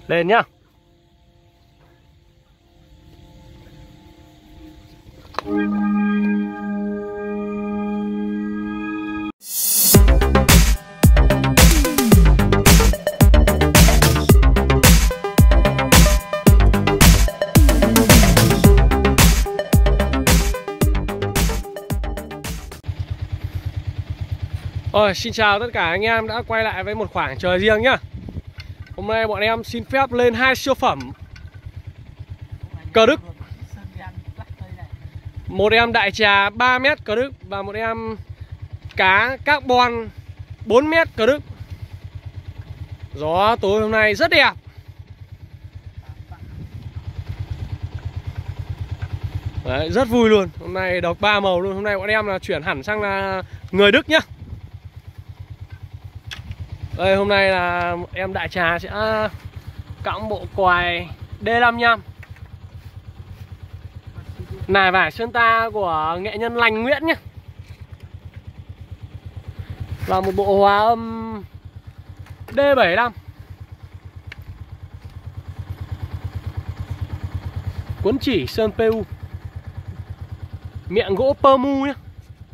Lên nhá. Xin chào tất cả anh em đã quay lại với một khoảng trời riêng nhá. Hôm nay bọn em xin phép lên 2 siêu phẩm cờ Đức. Một em đại trà 3m cờ Đức và một em cá carbon 4m cờ Đức. Gió tối hôm nay rất đẹp. Đấy, rất vui luôn. Hôm nay độc 3 màu luôn. Hôm nay bọn em là chuyển hẳn sang là người Đức nhá. Đây, hôm nay là em đại trà sẽ cõng bộ quài D55 nài vải Sơn Ta của nghệ nhân Lành Nguyễn nhé. Và một bộ hòa âm D75 cuốn chỉ sơn PU, miệng gỗ Permu nhé.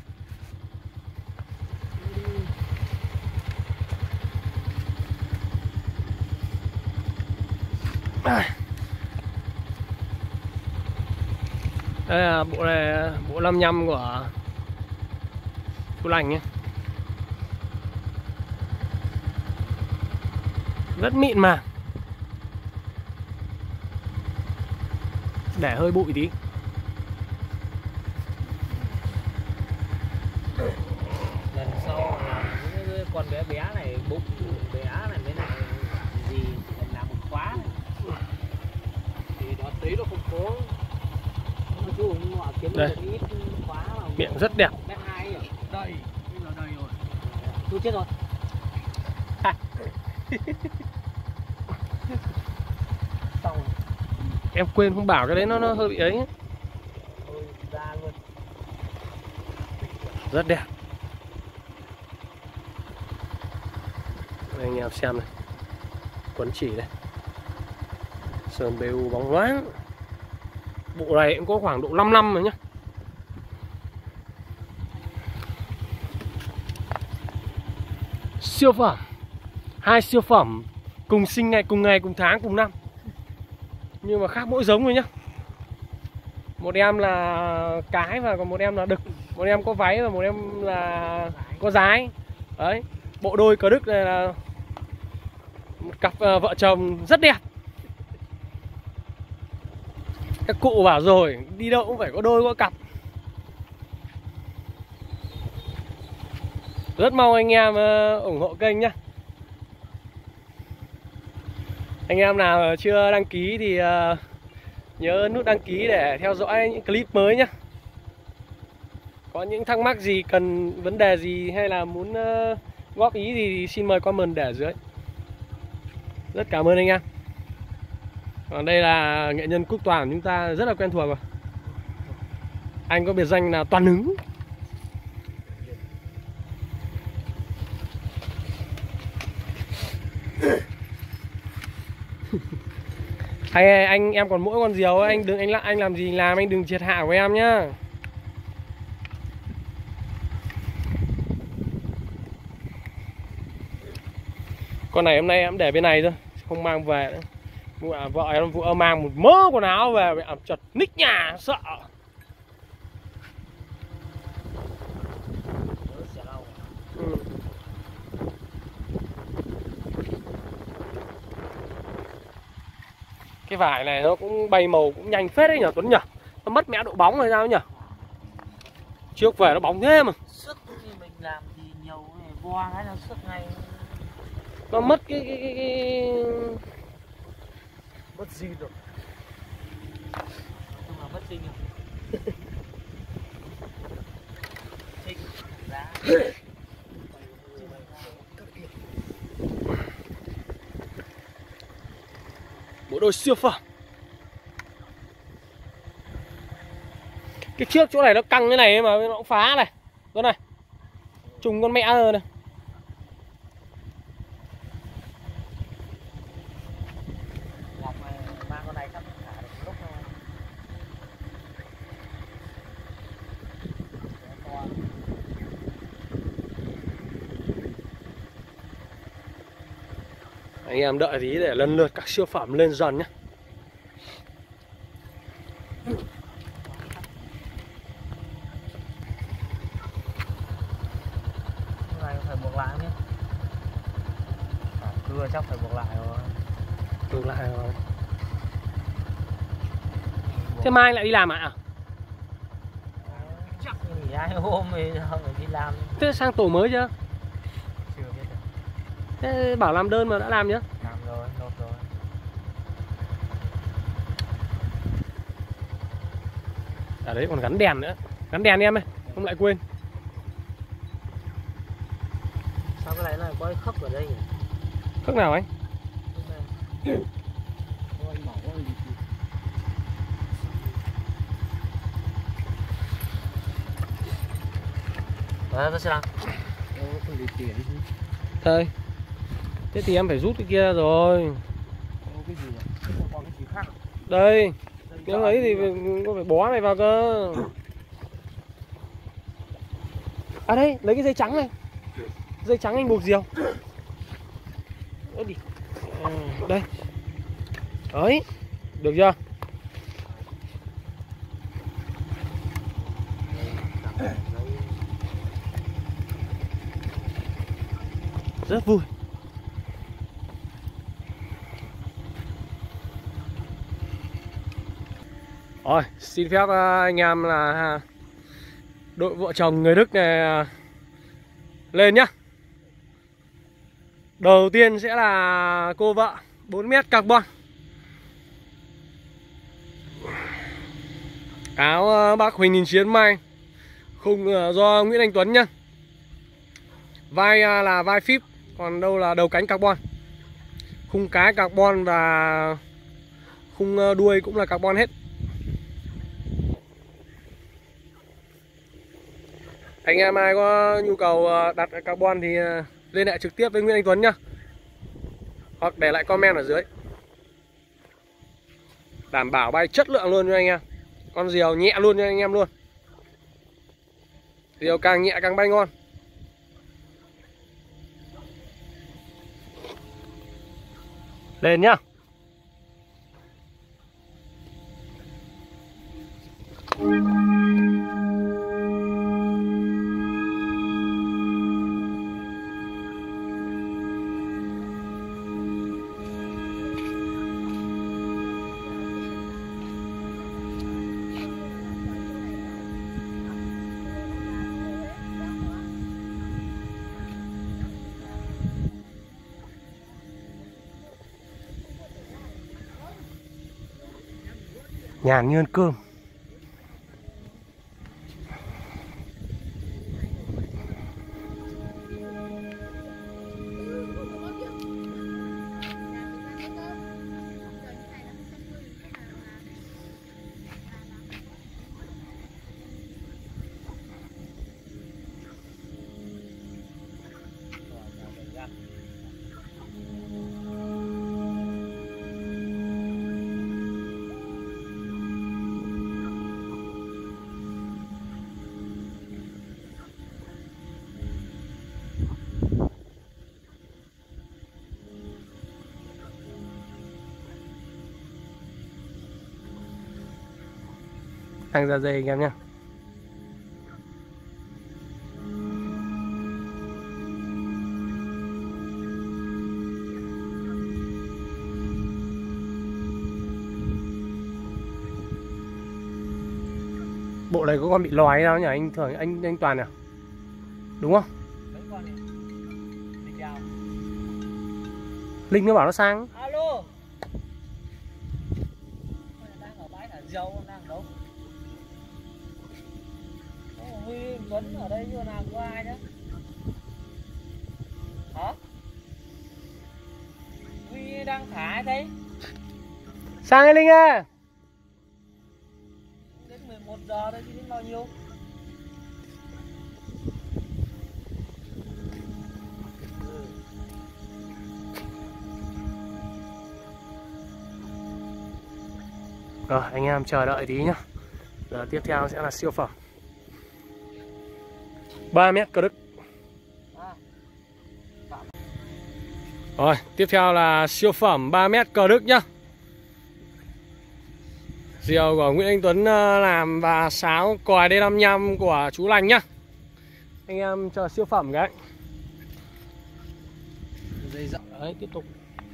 Đây là bộ này, bộ 55 của cô Lành nhé. Rất mịn mà. Để hơi bụi tí. Lần sau là những con bé bé này, bụng bé này mới lại gì làm một khóa này. Thì đó tí nó không có. Đây, miệng rất đẹp. Đây, bây giờ đây rồi. Tôi chết rồi. Xong rồi. Em quên không bảo cái đấy nó hơi bị ấy. Ra luôn. Rất đẹp. Đây, anh em xem này. Quấn chỉ đây. Sơn BU bóng loáng. Bộ này cũng có khoảng độ 5 năm rồi nhá. Siêu phẩm. 2 siêu phẩm cùng sinh ngày, cùng tháng, cùng năm. Nhưng mà khác mỗi giống thôi nhá. Một em là cái và còn một em là đực. Một em có váy và một em là có dái. Đấy. Bộ đôi cờ Đức này là một cặp vợ chồng rất đẹp. Các cụ bảo rồi, đi đâu cũng phải có đôi có cặp. Rất mong anh em ủng hộ kênh nhá. Anh em nào chưa đăng ký thì nhớ nút đăng ký để theo dõi những clip mới nhá. Có những thắc mắc gì, cần vấn đề gì hay là muốn góp ý thì xin mời comment để ở dưới. Rất cảm ơn anh em. Còn đây là nghệ nhân Quốc Toàn, chúng ta rất là quen thuộc rồi. Anh có biệt danh là Toàn Hứng. Anh em còn mỗi con diều, anh làm gì làm, anh đừng triệt hạ của em nhá. Con này hôm nay em để bên này thôi, không mang về nữa. Vợ em vừa mang một mớ quần áo về bị ẩm chật ních nhà sợ. Cái vải này nó cũng bay màu cũng nhanh phết đấy nhỉ Tuấn nhỉ. Nó mất mẹ độ bóng hay sao nhỉ. Trước về nó bóng thế mà. Sức thì mình làm thì nhiều này, voa cái là sức ngay. Nó mất cái Mất gì rồi. Nhưng mà mất sinh rồi. Sinh giá. Bộ đôi siêu phẩm. Cái trước chỗ này nó căng cái này mà nó cũng phá này. Đó này. Trùng con mẹ rồi này. Anh em đợi tí để lần lượt các siêu phẩm lên dần nhé. Cái này phải buộc lại nhé. Cưa chắc phải buộc lại rồi. Buộc lại rồi. Thế mai lại đi làm à? Chắc nghỉ 2 hôm thì phải đi làm. Thế sang tổ mới chưa? Chưa biết được. Thế bảo làm đơn mà đã làm nhá. Làm rồi, nộp rồi. Ở đấy còn gắn đèn nữa. Gắn đèn em ơi, không lại quên. Sao cái này có cái khớp ở đây nhỉ? Khớp nào anh? Tôi sẽ làm. Thôi. Thế thì em phải rút cái kia rồi. Cái gì nhỉ? Còn cái gì khác à? Đây. Nếu ấy thì có phải bó này vào cơ. À đây, lấy cái dây trắng này. Dây trắng anh buộc diều. Đi. Đây. Đấy. Được chưa? Rất vui. Rồi, xin phép anh em là đội vợ chồng người Đức này lên nhá. Đầu tiên sẽ là cô vợ 4m carbon. Áo bác Huỳnh Đình Chiến may. Khung do Nguyễn Anh Tuấn nhá. Vai là vai phíp, còn đâu là đầu cánh carbon. Khung cái carbon và khung đuôi cũng là carbon hết. Anh em ai có nhu cầu đặt carbon thì liên hệ trực tiếp với Nguyễn Anh Tuấn nhá. Hoặc để lại comment ở dưới. Đảm bảo bay chất lượng luôn cho anh em. Con diều nhẹ luôn cho anh em luôn. Diều càng nhẹ càng bay ngon. Lên nhá. Nhàn như ăn cơm. Tăng ra dây anh em nhé. Bộ này có con bị lòi đâu nhỉ anh Thường, anh Toàn à? Đúng không? Mấy con này. Linh chào. Linh nó bảo nó sang. Alo. Đang ở bãi thả dâu, đang đâu? Huy Tuấn ở đây chưa nào có ai nữa? Hả? Huy đang thả ai đây? Sang ấy Linh à. Đến 11 giờ đây thì đến bao nhiêu? Rồi anh em chờ đợi tí nhá. Giờ tiếp theo sẽ là siêu phẩm 3m cơ Đức. Rồi, tiếp theo là siêu phẩm 3m cờ Đức nhá. Diều của Nguyễn Anh Tuấn làm và sáo còi D55 của chú Lành nhá. Anh em chờ siêu phẩm cái. Dây dặn đấy, tiếp tục.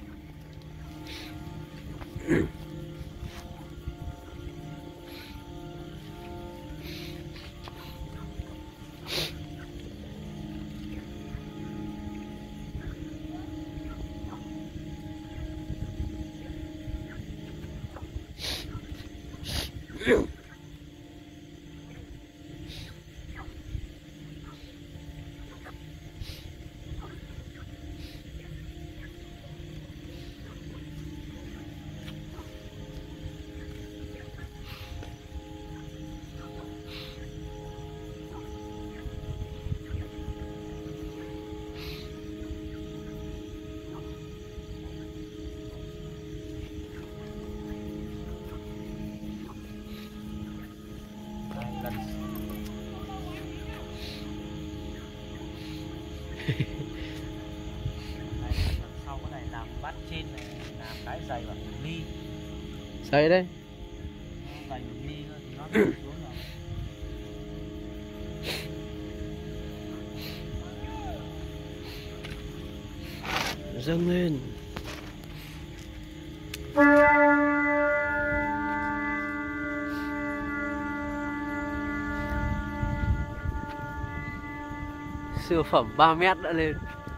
Sau cái này làm bát trên này, làm cái dày bằng ly. Dày đây. Dày bằng ly thôi thì nó xuống rồi. Dâng lên. Siêu phẩm 3m đã lên.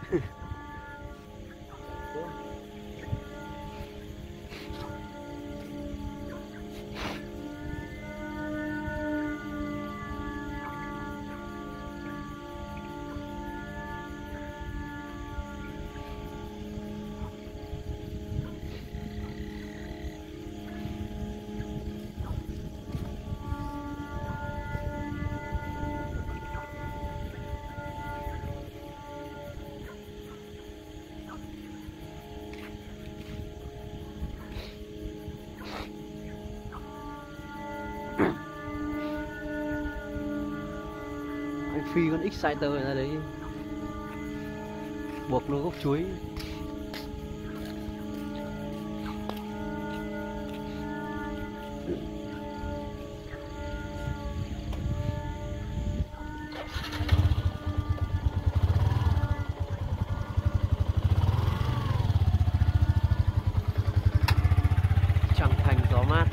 Phi con Exciter ra đấy, buộc nó gốc chuối. Chẳng thành gió mát.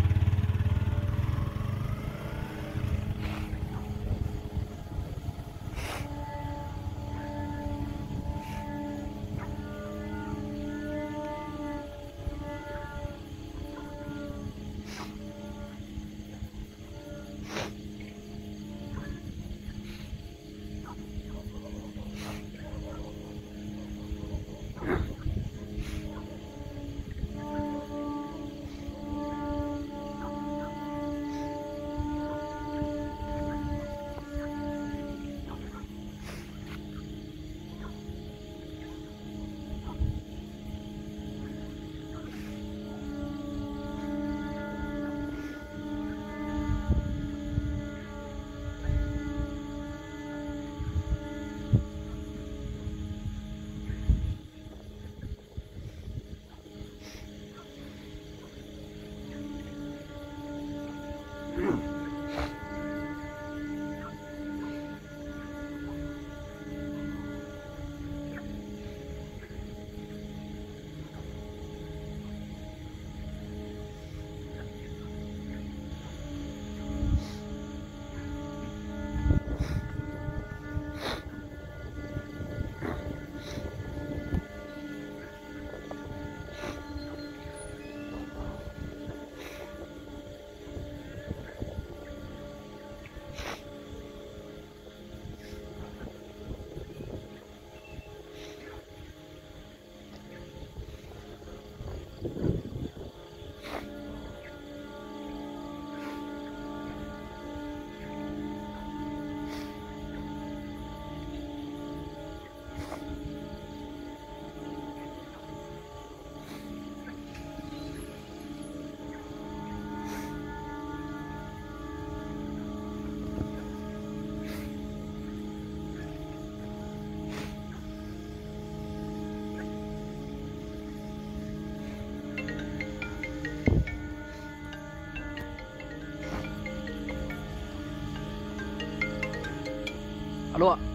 độ ạ?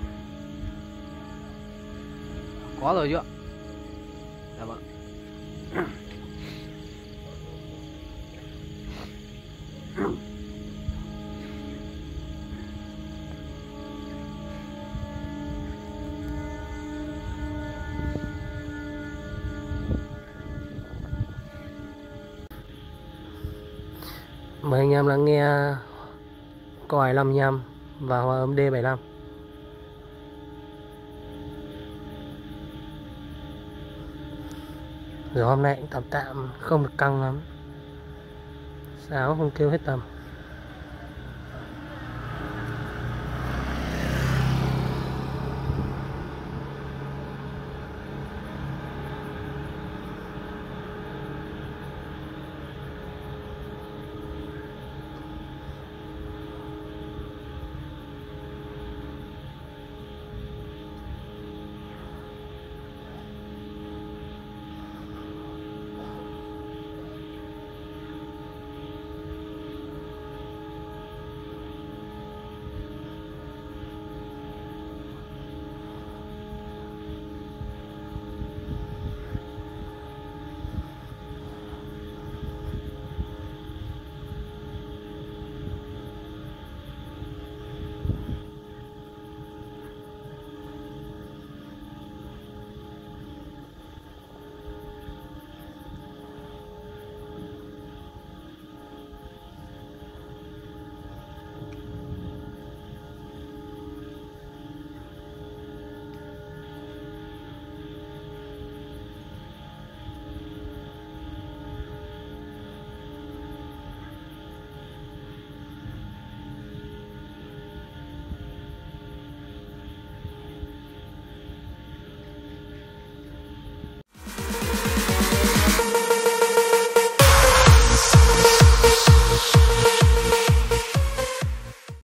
Có rồi chưa? Dạ vâng. Mời anh em lắng nghe còi 55 và hòa âm D75. Rồi hôm nay tạm tạm không được căng lắm, sáo không kêu hết tầm.